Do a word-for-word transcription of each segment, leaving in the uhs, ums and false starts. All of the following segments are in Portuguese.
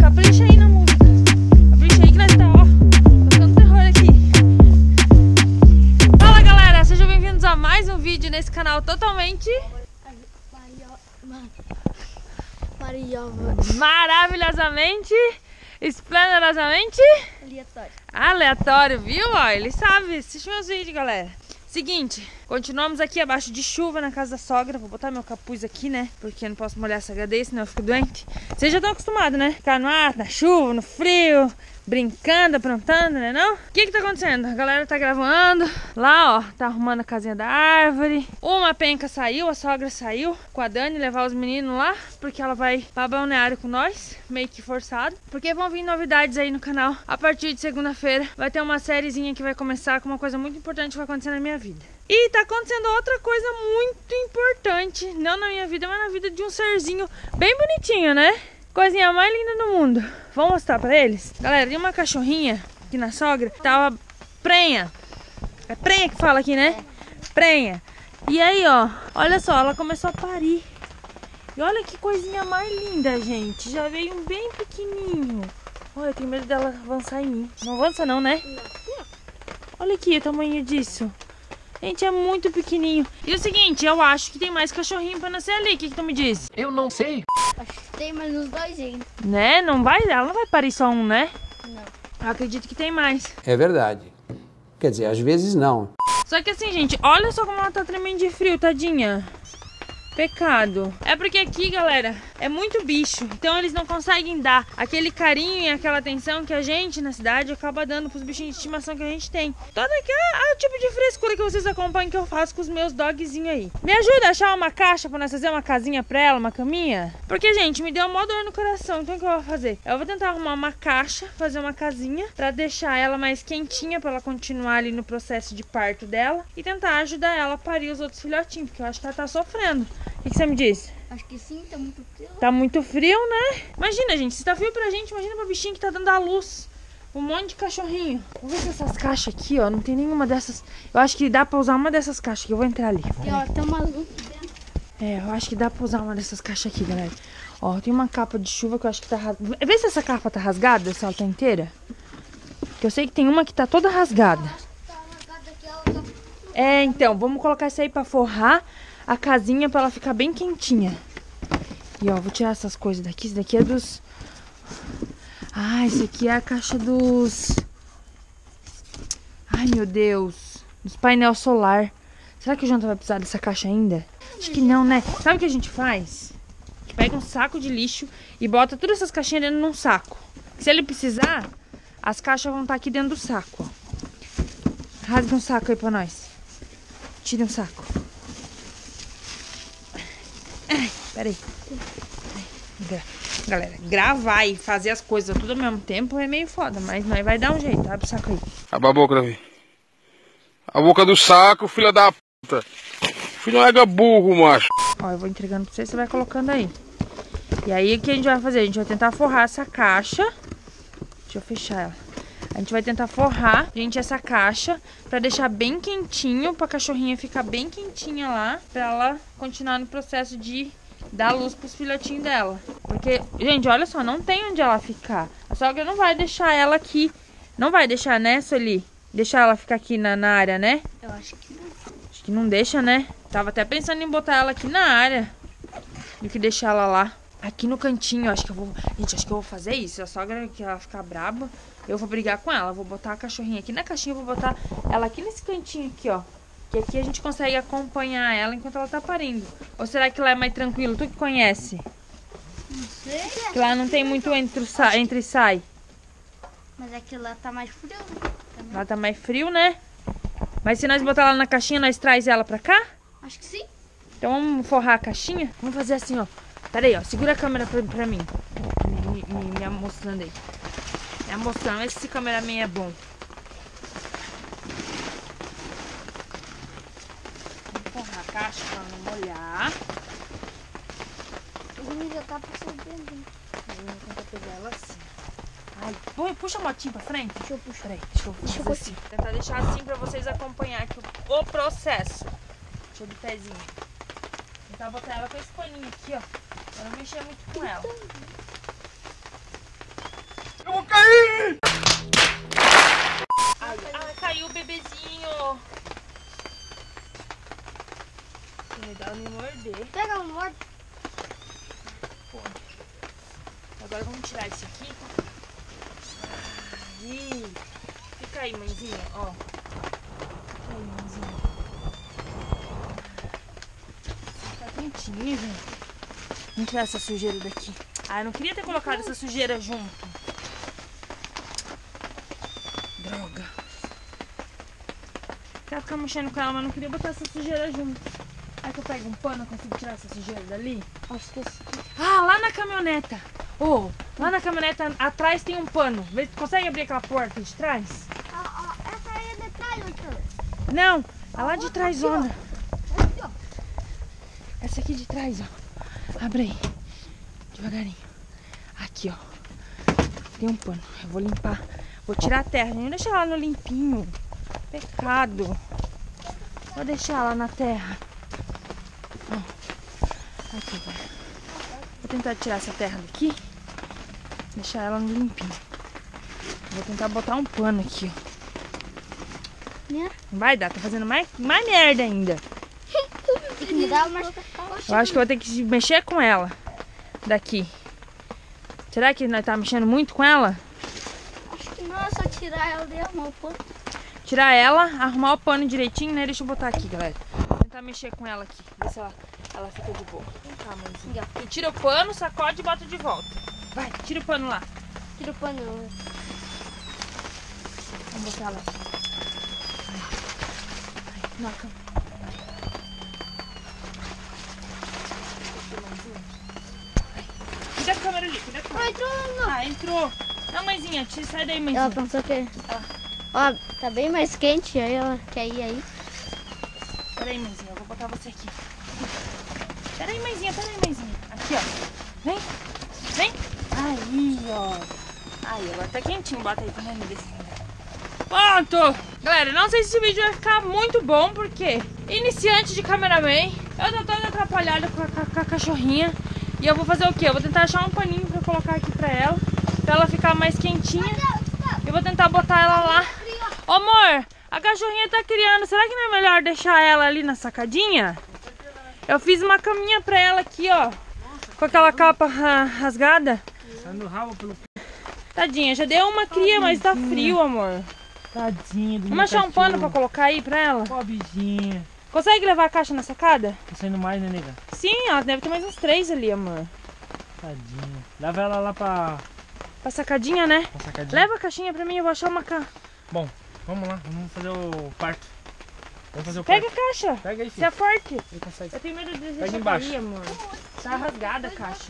capricha aí na música. Capricha aí que nós tá, ó, tocando terror aqui. Fala galera, sejam bem-vindos a mais um vídeo nesse canal totalmente maravilhosamente, esplendorosamente aleatório. Aleatório, viu? Ó, ele sabe, assiste meus vídeos, galera. Seguinte, continuamos aqui abaixo de chuva na casa da sogra. Vou botar meu capuz aqui, né? Porque eu não posso molhar essa cadeia, senão eu fico doente. Vocês já estão acostumados, né? Ficar no ar, na chuva, no frio, brincando, aprontando, né não? O que que tá acontecendo? A galera tá gravando. Lá, ó, tá arrumando a casinha da árvore. Uma penca saiu, a sogra saiu com a Dani levar os meninos lá, porque ela vai pra balneário com nós, meio que forçado. Porque vão vir novidades aí no canal. A partir de segunda-feira vai ter uma sériezinha que vai começar com uma coisa muito importante que vai acontecer na minha vida. E tá acontecendo outra coisa muito importante, não na minha vida, mas na vida de um serzinho bem bonitinho, né? Coisinha mais linda do mundo. Vamos mostrar pra eles? Galera, tem uma cachorrinha aqui na sogra, tava prenha. É prenha que fala aqui, né? Prenha. E aí, ó, olha só, ela começou a parir. E olha que coisinha mais linda, gente. Já veio um bem pequenininho. Olha, eu tenho medo dela avançar em mim. Não avança não, né? Olha aqui o tamanho disso. Gente, é muito pequenininho. E o seguinte, eu acho que tem mais cachorrinho pra nascer ali. O que que tu me diz? Eu não sei. Acho que tem mais uns dois ainda. Né? Não vai, ela não vai parir só um, né? Não. Eu acredito que tem mais. É verdade. Quer dizer, às vezes não. Só que assim, gente, olha só como ela tá tremendo de frio, tadinha. Pecado. É porque aqui, galera, é muito bicho. Então eles não conseguem dar aquele carinho e aquela atenção que a gente na cidade acaba dando pros bichinhos de estimação que a gente tem. Todo aquele é o tipo de frescura que vocês acompanham que eu faço com os meus dogzinhos aí. Me ajuda a achar uma caixa pra nós fazer uma casinha pra ela, uma caminha? Porque, gente, me deu uma dor no coração. Então o que eu vou fazer? Eu vou tentar arrumar uma caixa, fazer uma casinha pra deixar ela mais quentinha, pra ela continuar ali no processo de parto dela e tentar ajudar ela a parir os outros filhotinhos, porque eu acho que ela tá sofrendo. O que, que você me diz? Acho que sim, tá muito frio. Tá muito frio, né? Imagina, gente, se tá frio pra gente, imagina pra bichinho que tá dando a luz. Um monte de cachorrinho. Vamos ver se essas caixas aqui, ó, não tem nenhuma dessas. Eu acho que dá pra usar uma dessas caixas aqui. Eu vou entrar ali. Tem, ó, tem uma luz dentro. É, eu acho que dá pra usar uma dessas caixas aqui, galera. Ó, tem uma capa de chuva que eu acho que tá rasgada. Vê se essa capa tá rasgada, se ela tá inteira. Porque eu sei que tem uma que tá toda rasgada. É, então, vamos colocar essa aí pra forrar a casinha pra ela ficar bem quentinha. E ó, vou tirar essas coisas daqui. Isso daqui é dos... Ah, isso aqui é a caixa dos... Ai, meu Deus. Dos painel solar. Será que o Jonathan vai precisar dessa caixa ainda? Acho que não, né? Sabe o que a gente faz? Pega um saco de lixo e bota todas essas caixinhas dentro de um saco. Se ele precisar, as caixas vão estar aqui dentro do saco, ó. Rasga um saco aí pra nós. Tira um saco. Ai, peraí. Ai, galera, gravar e fazer as coisas tudo ao mesmo tempo é meio foda, mas nós vai dar um jeito. Abre o saco aí. Abre a boca, Davi. A boca do saco, filha da puta. Filho é burro, macho. Ó, eu vou entregando pra você, você vai colocando aí. E aí, o que a gente vai fazer? A gente vai tentar forrar essa caixa. Deixa eu fechar ela. A gente vai tentar forrar, gente, essa caixa pra deixar bem quentinho, pra cachorrinha ficar bem quentinha lá, pra ela continuar no processo de dar luz pros filhotinhos dela. Porque, gente, olha só, não tem onde ela ficar. A sogra não vai deixar ela aqui. Não vai deixar, né, Sueli? Deixar ela ficar aqui na, na área, né? Eu acho que não. Acho que não deixa, né? Tava até pensando em botar ela aqui na área do que deixar ela lá. Aqui no cantinho, acho que eu vou... Gente, acho que eu vou fazer isso. A sogra, que ela ficar braba, eu vou brigar com ela. Vou botar a cachorrinha aqui na caixinha, eu vou botar ela aqui nesse cantinho aqui, ó. Que aqui a gente consegue acompanhar ela enquanto ela tá parindo. Ou será que lá é mais tranquilo? Tu que conhece? Não sei. Que lá não tem muito entre, sa... entre e sai. Mas aqui lá tá mais frio. Também. Lá tá mais frio, né? Mas se nós botar ela na caixinha, nós traz ela pra cá? Acho que sim. Então vamos forrar a caixinha? Vamos fazer assim, ó. Pera aí, ó. Segura a câmera pra, pra mim. Me, me, me mostrando aí. Me mostrando. Vê se esse cameraman é bom. Vamos forrar a caixa pra não molhar. O menino já tá percebendo. Vamos tentar pegar ela assim. Ai, põe, puxa a motinha pra frente. Deixa eu puxar. Peraí, deixa eu Deixa eu fazer assim. Tentar deixar assim pra vocês acompanhar aqui o, o processo. Deixa eu de pezinho. Tentar botar ela com esse paninho aqui, ó. Pra não mexer muito com ela. amor. Agora vamos tirar isso aqui. Aí. Fica aí, mãezinha, ó. Fica aí, mãezinha. Tá quentinho, velho. Vamos tirar essa sujeira daqui. Ah, eu não queria ter colocado essa sujeira junto. Droga. Quero ficar mexendo com ela, mas não queria botar essa sujeira junto. Aí que eu pego um pano e consigo tirar essa sujeira dali. Acho que esse... Ah, lá na caminhoneta. Oh, lá na caminhoneta atrás tem um pano. Vê, consegue abrir aquela porta de trás? Ah, ah, essa aí é de trás, doutor. Não, é lá de trás, Aqui, ó. zona. Aqui, ó. Essa aqui de trás, ó. Abre aí. Devagarinho. Aqui, ó. Tem um pano. Eu vou limpar. Vou tirar a terra. Não deixa ela no limpinho. Pecado. Vou deixar ela na terra. Ó. Aqui, vai. Vou tentar tirar essa terra daqui. Deixar ela no limpinho. Vou tentar botar um pano aqui, ó. Né? Não vai dar, tá fazendo mais, mais merda ainda. Tem que me dar uma... Eu acho que eu vou ter que mexer com ela. Daqui. Será que nós tá mexendo muito com ela? Acho que não, é só tirar ela e arrumar o pano. Tirar ela, arrumar o pano direitinho, né? Deixa eu botar aqui, galera. Vou tentar mexer com ela aqui. Ver se ela, ela fica de boa. Vem cá, mãezinha. E tira o pano, sacode e bota de volta. Vai, tira o pano lá. Tira o pano. Vamos botar ela assim. Vai. Vai, na cama. Cuida da câmera ali, cuida da câmera. Ah, entrou, não. Ah, entrou. Não, mãezinha, tira, sai daí, mãezinha. Ela pensou que... Ó, tá bem mais quente, aí ela quer ir aí. Peraí, mãezinha, eu vou botar você aqui. Peraí, mãezinha, peraí, mãezinha. Aqui, ó. Vem, vem. Aí, ó. Aí, agora tá quentinho. Bota aí pra mim desse. Pronto! Galera, não sei se esse vídeo vai ficar muito bom, porque iniciante de cameraman, eu tô toda atrapalhada com a, com a, com a cachorrinha. E eu vou fazer o quê? Eu vou tentar achar um paninho pra colocar aqui pra ela, pra ela ficar mais quentinha. Eu vou tentar botar ela lá. Ô, amor, a cachorrinha tá criando. Será que não é melhor deixar ela ali na sacadinha? Eu fiz uma caminha pra ela aqui, ó. Com aquela capa rasgada. Tadinha, já deu uma cria, mas tá frio, amor. Tadinha do Vamos achar um pano pra colocar aí pra ela? Pobrezinha. Consegue levar a caixa na sacada? Tá saindo mais, né, nega? Sim, ela deve ter mais uns três ali, amor. Tadinha. Leva ela lá pra... Pra sacadinha, né? pra sacadinha. Leva a caixinha pra mim, eu vou achar uma ca... Bom, vamos lá. Vamos fazer o parto. Vamos fazer o Pega parto. a caixa. Pega aí, Você filho. é forte. Ele consegue. Eu tenho medo de Pega deixar embaixo. cair, amor. Tá rasgada a caixa.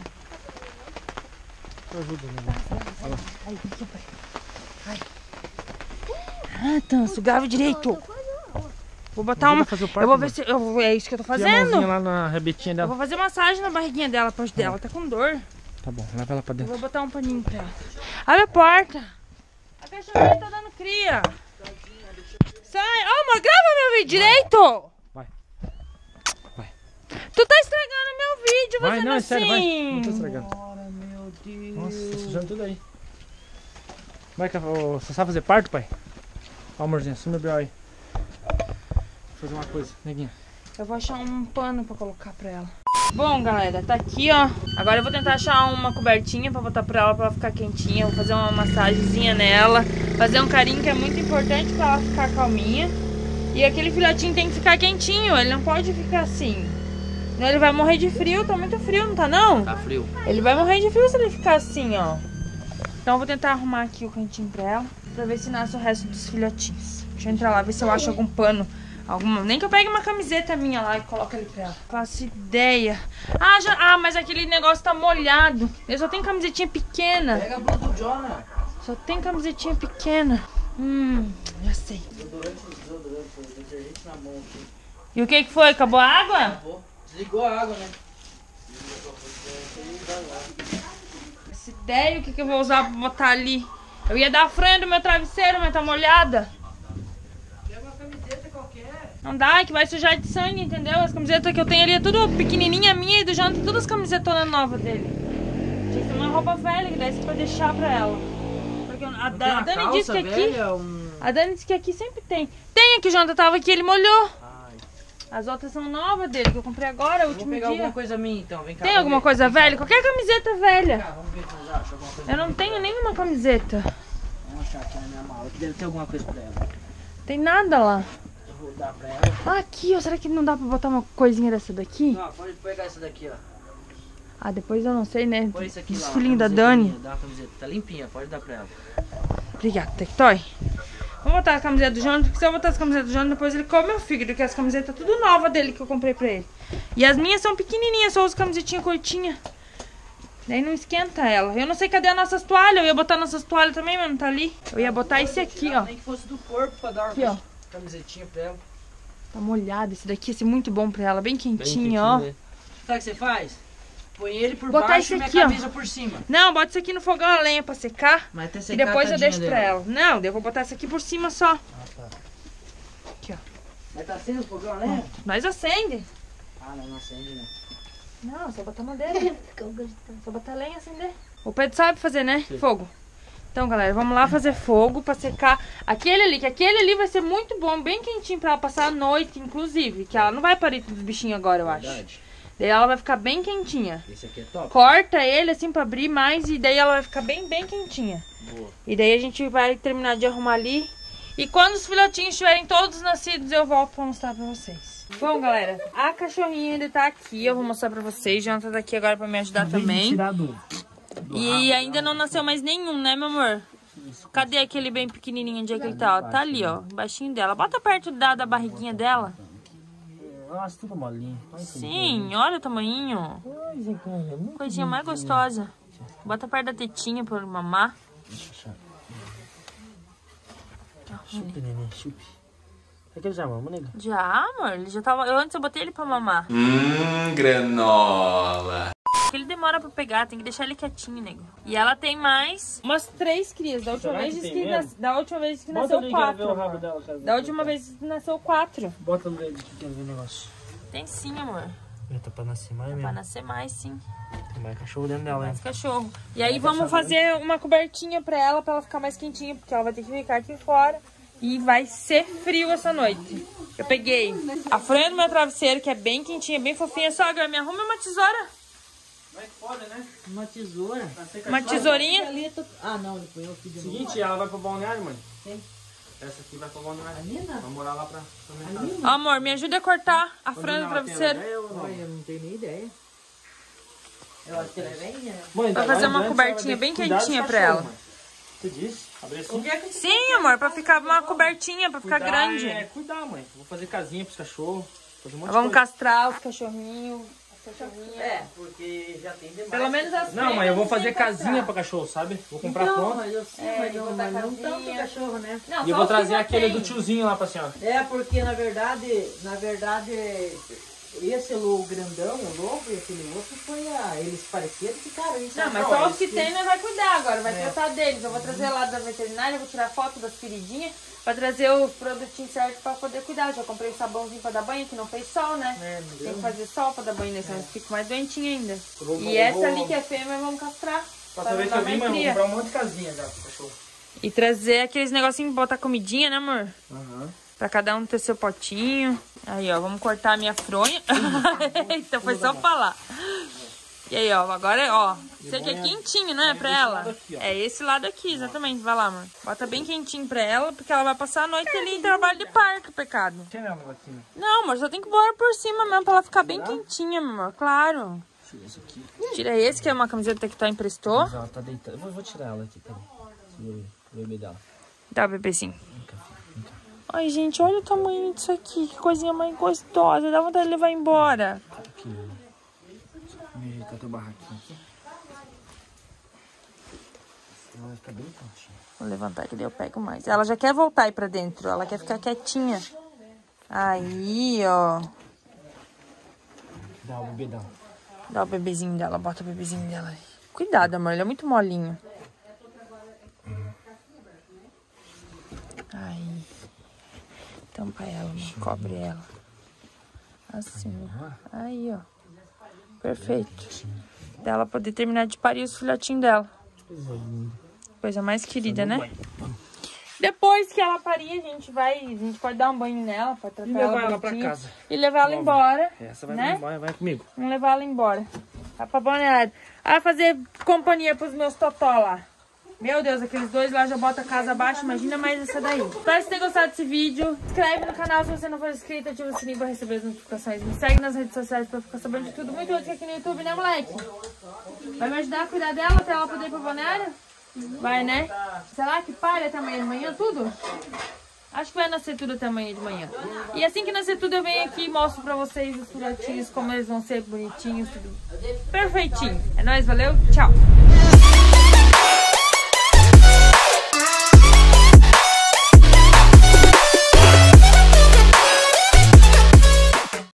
Eu ajudo, nega. Aí, aqui, pai. Ai. Ah, tá, sugava direito. Vou botar Ajuda uma... a fazer o parto, Eu vou ver mano. se... Eu vou... É isso que eu tô Enfia a mãozinha fazendo. lá na rebetinha Eu dela. vou fazer massagem na barriguinha dela, pra dela. Tá com dor. Tá bom, leva ela pra Eu dentro. vou botar um paninho pra ela. Abre a porta. A cachorrinha tá dando cria. Sai. Ô, amor, grava meu vídeo direito. Vai. Vai. Tu tá estragando meu vídeo, Vai, fazendo não, é assim. sério, vai. Não tô estragando. Bora, meu Deus. Nossa, tá sujando tudo aí. Vai, ô, você sabe fazer parto, pai? Ó, amorzinho, assume o B O aí. Vou fazer uma coisa, neguinha. Eu vou achar um pano pra colocar pra ela. Bom, galera, tá aqui, ó. Agora eu vou tentar achar uma cobertinha pra botar pra ela, pra ela ficar quentinha. Vou fazer uma massagenzinha nela. Fazer um carinho que é muito importante pra ela ficar calminha. E aquele filhotinho tem que ficar quentinho, ele não pode ficar assim. Senão ele vai morrer de frio, tá muito frio, não tá não? Tá frio. Ele vai morrer de frio se ele ficar assim, ó. Então eu vou tentar arrumar aqui o cantinho pra ela, pra ver se nasce o resto dos filhotinhos. Deixa eu entrar lá, ver se eu acho algum pano. Alguma... Nem que eu pegue uma camiseta minha lá e coloque ali pra ela. Faço ideia. Ah, já... ah, mas aquele negócio tá molhado. Eu só tenho camisetinha pequena. Pega a blusa do Jonah. Só tem camisetinha pequena. Hum, já sei. Desodorante, desodorante, detergente na mão aqui. E o que que foi? Acabou a água? Acabou. Desligou a água, né? Essa ideia, o que que eu vou usar pra botar ali? Eu ia dar a franha do meu travesseiro, mas tá molhada. Pega uma camiseta qualquer. Não dá, que vai sujar de sangue, entendeu? As camisetas que eu tenho ali é tudo pequenininha minha e do Jonathan, todas as camisetonas novas dele. Tinha que ser uma roupa velha que desse pra deixar pra ela. Porque a, Da- a Dani disse que aqui... um... A Dani disse que aqui sempre tem. Tem aqui, o Jonathan tava aqui, ele molhou. Ai. As outras são novas dele, que eu comprei agora, o último Vamos pegar dia. alguma coisa minha então, vem cá. Tem alguma ver. coisa velha? Qualquer camiseta velha. Cá, vamos ver se vocês acham alguma coisa Eu não minha. tenho nenhuma camiseta. Vamos achar aqui na minha mala, que deve ter alguma coisa pra ela. Tem nada lá. Eu vou dar pra ela. Ah, aqui, ó. Será que não dá pra botar uma coisinha dessa daqui? Não, pode pegar essa daqui, ó. Ah, depois eu não sei, né? Põe isso aqui lá. Desfilinho da uma camiseta Dani. minha, Dá uma camiseta, tá limpinha, pode dar pra ela. Obrigada, Tectoy. Vamos botar a camiseta do Jonas, porque se eu botar as camisetas do Jonas, depois ele come meu fígado, que as camisetas tudo nova dele que eu comprei pra ele. E as minhas são pequenininhas, só uso camisetinha curtinha. Daí não esquenta ela. Eu não sei cadê as nossas toalhas, eu ia botar nossas toalhas também, mas não tá ali. Eu ia botar esse aqui, ó. Nem que fosse do corpo pra dar uma Aqui, ó. camisetinha pra ela. Tá molhado esse daqui, esse é muito bom pra ela, bem Bem quentinho, ó. né? Sabe o que você faz? Põe ele por Botar baixo esse e minha aqui, ó. camisa por cima. Não, bota isso aqui no fogão a lenha pra secar. Mas até E secar depois a eu deixo tadinha pra dela. ela. Não, daí eu vou botar essa aqui por cima só. Ah, tá. Aqui, ó. Mas tá acendo o fogão, né? Nós acende. Ah, não, não acende não. Não, só botar madeira. Ficou gostando. Só botar lenha e acender. O Pedro sabe fazer, né? Fogo. Então, galera, vamos lá fazer fogo pra secar aquele ali. Que aquele ali vai ser muito bom, bem quentinho pra ela passar a noite, inclusive. Que ela não vai parir dos bichinhos agora, eu acho. Verdade. Daí ela vai ficar bem quentinha. Esse aqui é top. Corta ele assim pra abrir mais e daí ela vai ficar bem, bem quentinha. Boa. E daí a gente vai terminar de arrumar ali. E quando os filhotinhos estiverem todos nascidos, eu volto pra mostrar pra vocês. Bom, galera, a cachorrinha ainda tá aqui. Eu vou mostrar pra vocês. Jonathan tá aqui agora pra me ajudar também. Tirar do... E ainda não nasceu mais nenhum, né, meu amor? Cadê aquele bem pequenininho? Onde é que ele tá? Ó, tá ali, ó, embaixinho dela. Bota perto da, da barriguinha dela. Nossa, tudo molinho. Sim, olha o tamanhinho. Coisinha mais gostosa. Bota perto da tetinha pra ele mamar. Chupe, neném, chupe. É que ele já mama, nega? Já, amor, ele já tava... Eu antes eu botei ele pra mamar. Hum, granola. Porque ele demora pra pegar, tem que deixar ele quietinho, nego. E ela tem mais umas três crias. Da última Será vez que disse tem que, mesmo? nas... da última vez que Bota nasceu ali, quero ver o quatro. rabo dela. quero ver. Da última vez nasceu quatro. Bota no dedo que quero ver o negócio. Tem sim, amor. Tá pra nascer mais Vai mesmo. nascer mais, sim. Tem mais cachorro dentro dela, hein? Mais cachorro. E aí vamos fazer uma cobertinha pra ela, pra ela ficar mais quentinha, porque ela vai ter que ficar aqui fora. E vai ser frio essa noite. Eu peguei a fronha do meu travesseiro, que é bem quentinha, bem fofinha. Sogra, me arruma uma tesoura. Como é que pode, né? Uma tesoura. Uma tesourinha. Ah, não, ele põe o filho. Seguinte, ela vai pro balneário, mãe. Quem? Essa aqui vai pro balneário. A Nina? Vai morar lá pra, pra minha casa. Ó, amor, me ajuda a cortar a fronha do Ela tem travesseiro. ideia ou não? Olha, eu não tenho nem ideia. Eu acho que ela é velhinha. Mãe, Vai então, fazer lá uma adiante, cobertinha ela vai ter bem que cuidar dos quentinha pra cachorros, ela. mãe. Tu disse? Abre assim. O que é que Sim, amor, pra ficar uma cobertinha, pra ficar Cuidar grande. É, cuidar, mãe. Vou fazer casinha pros cachorros. Fazer um monte Vamos de coisa. castrar os cachorrinhos. As cachorrinhas. É, porque já tem demais. Pelo menos as Não, mãe, eu vou fêmeas fazer tem que casinha pra cachorro, sabe? Vou comprar Não, pronto. mas eu sei, É, mas de não, botar mas não casinha. tanto cachorro, né? Não, E só eu vou os que trazer já aquele tem. do tiozinho lá pra senhora. É, porque na verdade, na verdade, esse o grandão, o lobo e aquele outro foi a. Eles pareciam que ficaram isso. Não, mas Não, só eles os que que- tem nós vai cuidar agora, vai É. tratar deles. Eu vou trazer lá da veterinária, eu vou tirar foto das feridinhas pra trazer os produtinhos certos pra poder cuidar. Já comprei o sabãozinho pra dar banho, que não fez sol, né? É, não Tem deu. que fazer sol pra dar banho, né? Senão eles ficam mais doentinhos ainda. Eu vou- E eu essa vou- ali que é fêmea, vamos castrar. Pra pra saber não que eu dar vim, mais mãe, eu vou cria. comprar um monte de casinha já pro cachorro. E trazer aqueles negocinhos, botar comidinha, né, amor? Aham. Pra cada um ter seu potinho. Aí, ó, vamos cortar a minha fronha. Então foi só falar. E aí, ó, agora, ó, isso aqui é quentinho, né, pra desse ela? lado aqui, ó. É esse lado aqui, exatamente. Vai lá, amor. Bota bem quentinho pra ela, porque ela vai passar a noite ali em trabalho de parto, pecado. Tira ela negocinho. Não, amor, só tem que pôr por cima mesmo, pra ela ficar bem quentinha, meu amor, claro. Tira esse aqui. Tira esse, que é uma camiseta que tu emprestou. Mas ela tá deitada. Eu vou, vou tirar ela aqui, peraí. Segura aí, o bebê dela. Dá, bebezinho. Vem cá, filho, vem cá. Ai, gente, olha o tamanho disso aqui. Que coisinha mais gostosa. Dá vontade de levar embora. Aqui. Deixa eu me ajeitar teu barraquinho aqui. Ela vai ficar bem quentinha. Vou levantar que daí eu pego mais. Ela já quer voltar aí pra dentro. Ela quer ficar quietinha. Aí, ó. Dá o bebê dela. Dá o bebezinho dela. Bota o bebezinho dela aí. Cuidado, amor. Ele é muito molinho. Aí. Tampa ela, amor. Cobre ela. Assim, ó. Aí, ó. Perfeito. Pra ela poder terminar de parir os filhotinhos dela. Coisa linda. Coisa mais querida, né? Depois que ela parir, a gente vai, a gente pode dar um banho nela, pode tratar E levar ela, ela pra bonitinha, casa. e levar ela embora, Essa vai, né? vai, vai comigo. Vamos levar ela embora. Vai pra Balneário. Vai fazer companhia pros meus totó lá. Meu Deus, aqueles dois lá já botam a casa abaixo, imagina mais essa daí. Espero que você tenha gostado desse vídeo. Se inscreve no canal se você não for inscrito, ativa o sininho pra receber as notificações. Me segue nas redes sociais pra ficar sabendo de tudo muito útil aqui no YouTube, né, moleque? Vai me ajudar a cuidar dela até ela poder ir pra Balneário? Vai, né? Será que para até amanhã de manhã tudo? Acho que vai nascer tudo até amanhã de manhã. E assim que nascer tudo, eu venho aqui e mostro pra vocês os filhotinhos, como eles vão ser bonitinhos, tudo perfeitinho. É nóis, valeu, tchau!